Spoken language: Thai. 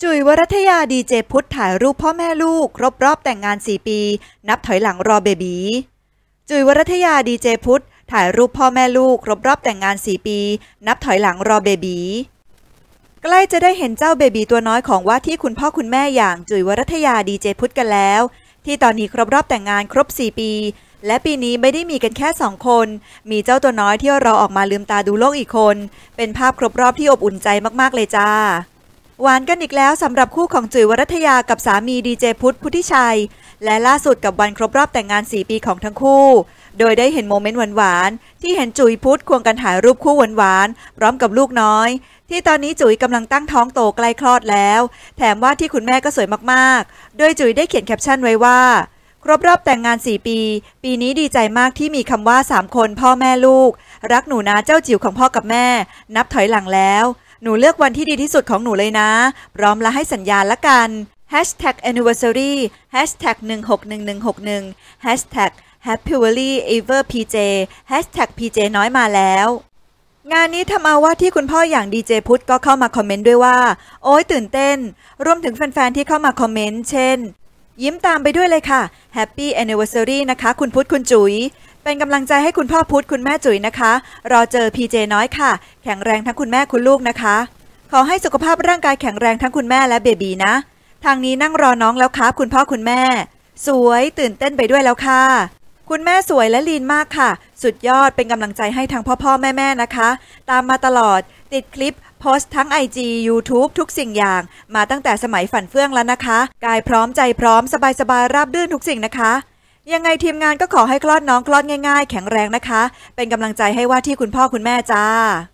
จุ๋ยวรัตยาดีเจพุทธถ่ายรูปพ่อแม่ลูกครบรอบแต่งงาน4 ปีนับถอยหลังรอเบบีจุ๋ยวรัตยาดีเจพุทธถ่ายรูปพ่อแม่ลูกครบรอบแต่งงาน4 ปีนับถอยหลังรอเบบีใกล้จะได้เห็นเจ้าเบบีตัวน้อยของว่าที่คุณพ่อคุณแม่อย่างจุ๋ยวรัตยาดีเจพุทธกันแล้วที่ตอนนี้ครบรอบแต่งงานครบ4 ปีและปีนี้ไม่ได้มีกันแค่2 คนมีเจ้าตัวน้อยที่รอออกมาลืมตาดูโลกอีกคนเป็นภาพครบรอบที่อบอุ่นใจมากๆเลยจ้าหวานกันอีกแล้วสำหรับคู่ของจุ๋ยวรัตยากับสามีดีเจพุทธพุทธิชัยและล่าสุดกับวันครบรอบแต่งงาน4 ปีของทั้งคู่โดยได้เห็นโมเมนต์หวานๆที่เห็นจุ๋ยพุทธควงกันถ่ายรูปคู่หวานๆพร้อมกับลูกน้อยที่ตอนนี้จุ๋ยกำลังตั้งท้องโตใกล้คลอดแล้วแถมว่าที่คุณแม่ก็สวยมากๆโดยจุ๋ยได้เขียนแคปชั่นไว้ว่าครบรอบแต่งงาน4 ปีปีนี้ดีใจมากที่มีคำว่า3 คนพ่อแม่ลูกรักหนูนะเจ้าจิ๋วของพ่อกับแม่นับถอยหลังแล้วหนูเลือกวันที่ดีที่สุดของหนูเลยนะพร้อมและให้สัญญาละกัน #anniversary #161161 #happily_ever_pj #pj น้อยมาแล้วงานนี้ทำเอาว่าที่คุณพ่ออย่างดีเจพุทธก็เข้ามาคอมเมนต์ด้วยว่าโอ๊ยตื่นเต้นรวมถึงแฟนๆที่เข้ามาคอมเมนต์เช่นยิ้มตามไปด้วยเลยค่ะ Happy Anniversary นะคะคุณพุทธคุณจุ๋ยเป็นกำลังใจให้คุณพ่อพุทธคุณแม่จุ๋ยนะคะรอเจอพีเจน้อยค่ะแข็งแรงทั้งคุณแม่คุณลูกนะคะขอให้สุขภาพร่างกายแข็งแรงทั้งคุณแม่และเบบีนะทางนี้นั่งรอน้องแล้วครับคุณพ่อคุณแม่สวยตื่นเต้นไปด้วยแล้วค่ะคุณแม่สวยและลีนมากค่ะสุดยอดเป็นกำลังใจให้ทั้งพ่อแม่นะคะตามมาตลอดติดคลิปโพสต์ทั้ง IG YouTube ทุกสิ่งอย่างมาตั้งแต่สมัยฝันเฟื่องแล้วนะคะกายพร้อมใจพร้อมสบายราบรื่นทุกสิ่งนะคะยังไงทีมงานก็ขอให้คลอดน้องคลอดง่ายๆแข็งแรงนะคะเป็นกำลังใจให้ว่าที่คุณพ่อคุณแม่จ้า